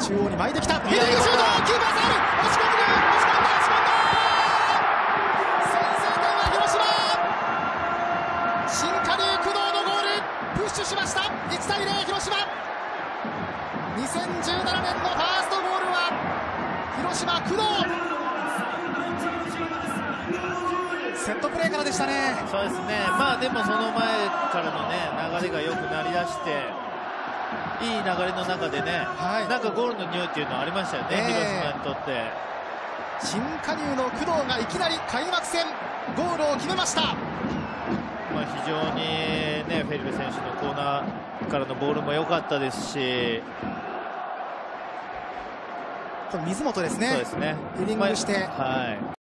中央に巻いてきた。ヘディングシュート、キーパー触る。押し込んだ、押し込んだ。先制点は広島。新加入工藤のゴール、プッシュしました。1対0、広島。2017年のファーストゴールは広島工藤。セットプレーからでしたね。 そうですね。まあでもその前からのね流れが良くなりだして、いい流れの中でね、なんかゴールの匂いっていうのはありましたよね、広島にとって。 新加入の工藤がいきなり開幕戦ゴールを決めました。 まあ非常にね、フェリペ選手のコーナーからのボールも良かったですし、 水本ですね。 そうですね。 ヘディングして。 はい。